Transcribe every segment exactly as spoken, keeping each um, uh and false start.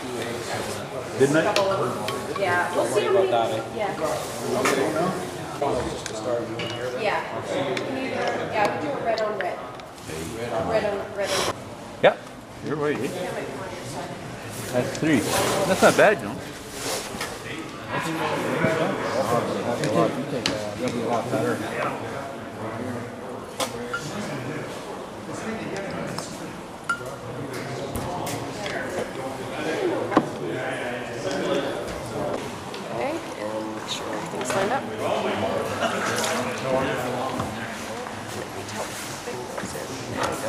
Midnight? Yeah, we'll see about that, eh? Yeah. Yeah. Can you, yeah, we do a red on red. Red on red on. Yeah, you're right. Eh? That's three. That's not bad, no? That'll be a lot better. Lined up. There we go.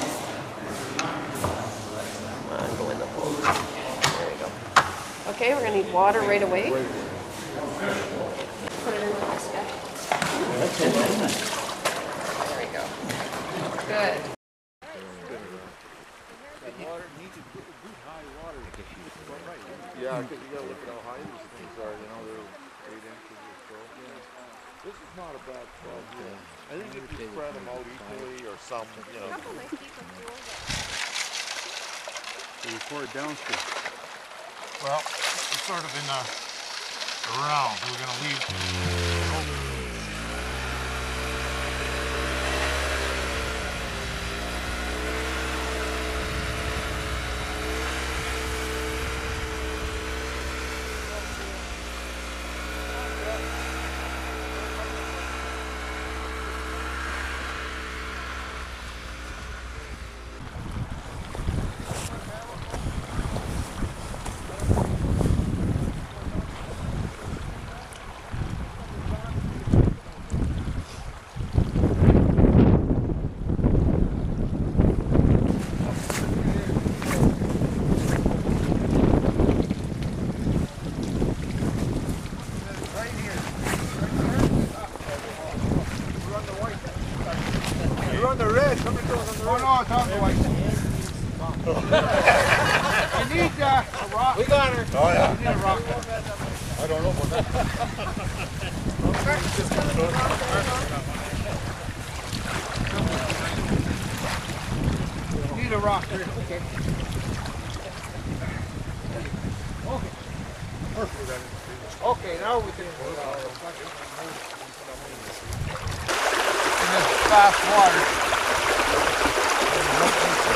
Come on, go in the bowl. There we go. Okay, we're gonna need water right away. Put it in the basket. There we go. Good. Yeah, because you gotta look at how high these things are, you know, they're eight inches or so. Yeah. This is not a bad spot here. I think if you spread them out equally or some, you know. So you pour it down through. Well, it's sort of in a, a round. We're going to leave open. We got her. Oh, yeah. We need a rock. I don't know about that. We need a rock. Okay. Okay. Perfect. Okay, now we can. In this fast water.